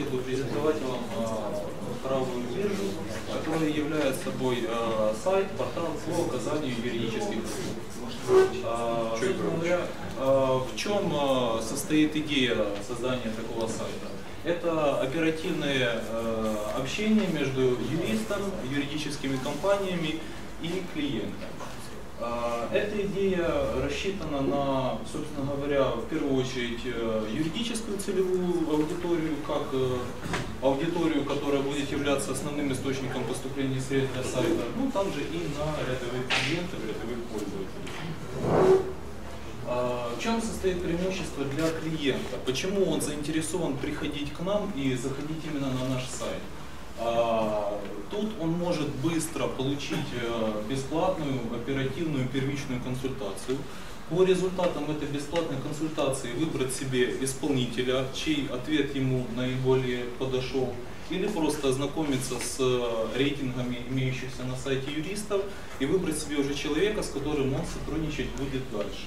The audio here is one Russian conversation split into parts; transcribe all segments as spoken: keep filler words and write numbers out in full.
бы презентовать вам правовую биржу, которая является собой сайт, портал по оказанию юридических услуг. Собственно говоря, в чем состоит идея создания такого сайта? Это оперативное общение между юристом, юридическими компаниями и клиентом. Эта идея рассчитана на, собственно говоря, в первую очередь юридическую целевую аудиторию, как аудиторию, которая будет являться основным источником поступления средств для сайта, ну также и на рядовых клиентов, рядовых пользователей. В чем состоит преимущество для клиента? Почему он заинтересован приходить к нам и заходить именно на наш сайт? Тут он может быстро получить бесплатную, оперативную, первичную консультацию. По результатам этой бесплатной консультации выбрать себе исполнителя, чей ответ ему наиболее подошел, или просто ознакомиться с рейтингами имеющихся на сайте юристов и выбрать себе уже человека, с которым он сотрудничать будет дальше.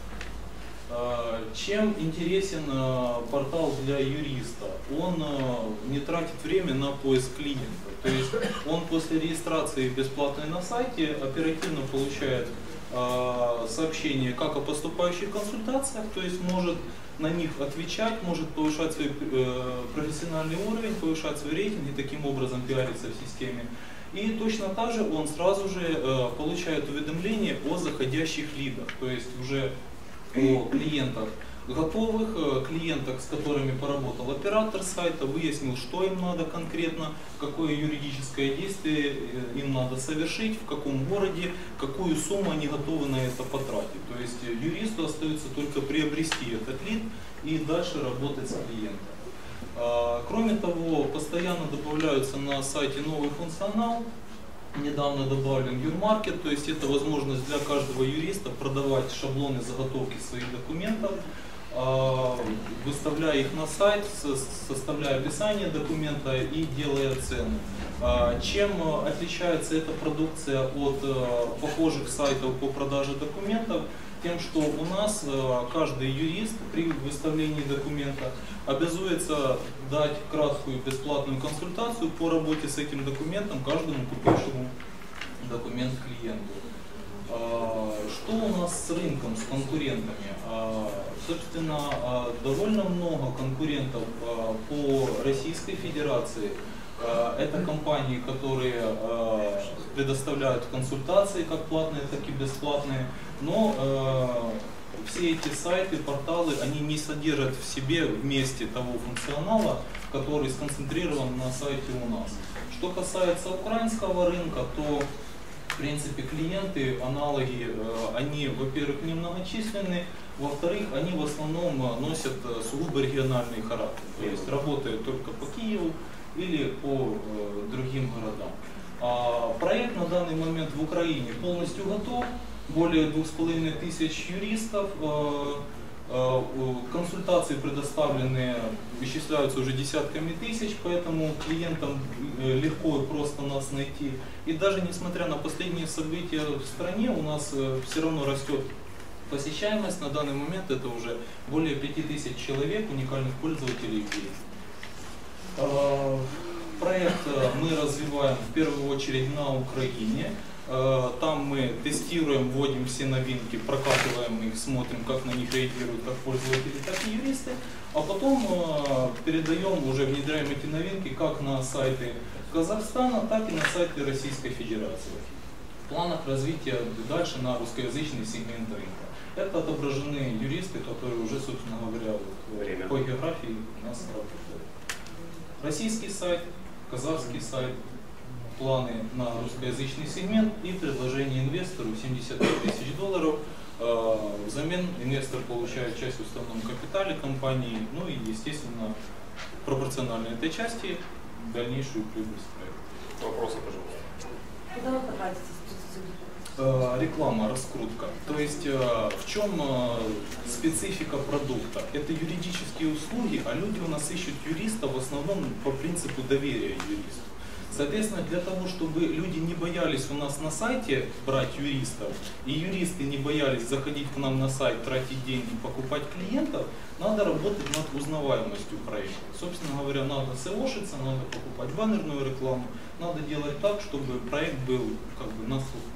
Чем интересен портал для юриста? Он не тратит время на поиск клиента. То есть он после регистрации бесплатной на сайте оперативно получает сообщения как о поступающих консультациях, то есть может на них отвечать, может повышать свой профессиональный уровень, повышать свой рейтинг и таким образом пиариться в системе. И точно так же он сразу же получает уведомление о заходящих лидах, то есть уже о клиентах готовых, клиентах, с которыми поработал оператор сайта, выяснил, что им надо конкретно, какое юридическое действие им надо совершить, в каком городе, какую сумму они готовы на это потратить. То есть юристу остается только приобрести этот лид и дальше работать с клиентом. Кроме того, постоянно добавляются на сайте новый функционал. Недавно добавлен юрмаркет, то есть это возможность для каждого юриста продавать шаблоны заготовки своих документов, выставляя их на сайт, составляя описание документа и делая цену. Чем отличается эта продукция от похожих сайтов по продаже документов? Тем, что у нас каждый юрист при выставлении документа обязуется дать краткую бесплатную консультацию по работе с этим документом каждому купившему документ клиенту. Что у нас с рынком, с конкурентами? Собственно, довольно много конкурентов по Российской Федерации. Это компании, которые предоставляют консультации как платные, так и бесплатные, но все эти сайты, порталы, они не содержат в себе вместе того функционала, который сконцентрирован на сайте у нас. Что касается украинского рынка, то в принципе клиенты, аналоги, они, во-первых, немногочисленны, во-вторых, они в основном носят сугубо региональный характер, то есть работают только по Киеву или по э, другим городам. А, проект на данный момент в Украине полностью готов, более двух с половиной тысяч юристов, э, э, консультации предоставлены, исчисляются уже десятками тысяч, поэтому клиентам легко и просто нас найти. И даже несмотря на последние события в стране, у нас э, все равно растет посещаемость. На данный момент это уже более пяти тысяч человек, уникальных пользователей в день. Проект мы развиваем в первую очередь на Украине. Там мы тестируем, вводим все новинки, прокатываем их, смотрим, как на них реагируют как пользователи, так и юристы. А потом передаем, уже внедряем эти новинки как на сайты Казахстана, так и на сайты Российской Федерации. В планах развития дальше на русскоязычный сегмент рынка. Это отображены юристы, которые уже, собственно говоря, вот, по географии у нас работают. Российский сайт, казахский сайт, планы на русскоязычный сегмент и предложение инвестору семьдесят пять тысяч долларов. Взамен инвестор получает часть в уставном капитале компании, ну и, естественно, пропорционально этой части дальнейшую прибыль с проекта. Вопросы, пожалуйста. Куда вы попадете? Реклама, раскрутка. То есть в чем специфика продукта? Это юридические услуги, а люди у нас ищут юриста в основном по принципу доверия юристу. Соответственно, для того, чтобы люди не боялись у нас на сайте брать юристов, и юристы не боялись заходить к нам на сайт, тратить деньги, покупать клиентов, надо работать над узнаваемостью проекта. Собственно говоря, надо сеошиться, надо покупать баннерную рекламу, надо делать так, чтобы проект был как бы на слуху.